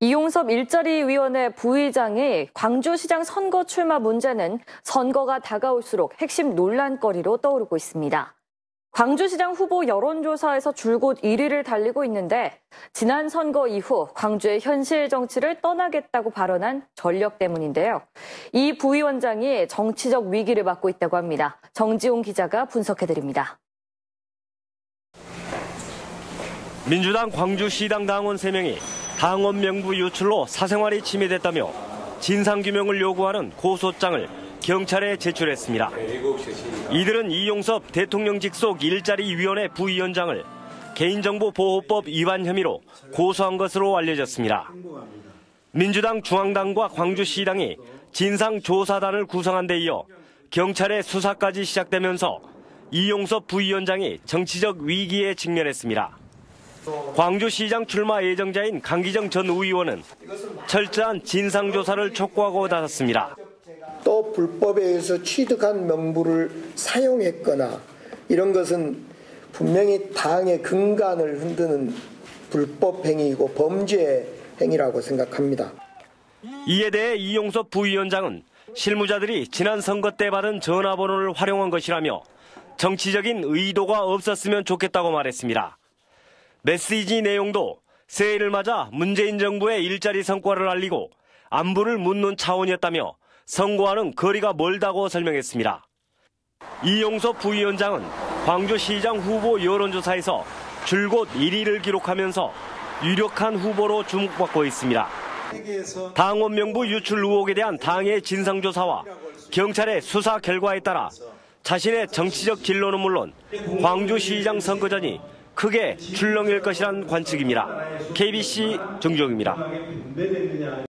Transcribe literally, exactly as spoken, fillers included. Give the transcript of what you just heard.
이용섭 일자리위원회 부의장이 광주시장 선거 출마 문제는 선거가 다가올수록 핵심 논란거리로 떠오르고 있습니다. 광주시장 후보 여론조사에서 줄곧 일 위를 달리고 있는데 지난 선거 이후 광주의 현실 정치를 떠나겠다고 발언한 전력 때문인데요. 이 부위원장이 정치적 위기를 맞고 있다고 합니다. 정지용 기자가 분석해드립니다. 민주당 광주시당 당원 세 명이 당원 명부 유출로 사생활이 침해됐다며 진상규명을 요구하는 고소장을 경찰에 제출했습니다. 이들은 이용섭 대통령 직속 일자리위원회 부위원장을 개인정보보호법 위반 혐의로 고소한 것으로 알려졌습니다. 민주당 중앙당과 광주시당이 진상조사단을 구성한 데 이어 경찰의 수사까지 시작되면서 이용섭 부위원장이 정치적 위기에 직면했습니다. 광주시장 출마 예정자인 강기정 전 의원은 철저한 진상조사를 촉구하고 나섰습니다. 또 불법에 의해서 취득한 명부를 사용했거나 이런 것은 분명히 당의 근간을 흔드는 불법 행위이고 범죄 행위라고 생각합니다. 이에 대해 이용섭 부위원장은 실무자들이 지난 선거 때 받은 전화번호를 활용한 것이라며 정치적인 의도가 없었으면 좋겠다고 말했습니다. 메시지 내용도 새해를 맞아 문재인 정부의 일자리 성과를 알리고 안부를 묻는 차원이었다며 선거와는 거리가 멀다고 설명했습니다. 이용섭 부위원장은 광주시장 후보 여론조사에서 줄곧 일 위를 기록하면서 유력한 후보로 주목받고 있습니다. 당원 명부 유출 의혹에 대한 당의 진상조사와 경찰의 수사 결과에 따라 자신의 정치적 진로는 물론 광주시장 선거전이 크게 출렁일 것이란 관측입니다. 케이비씨 정주영입니다.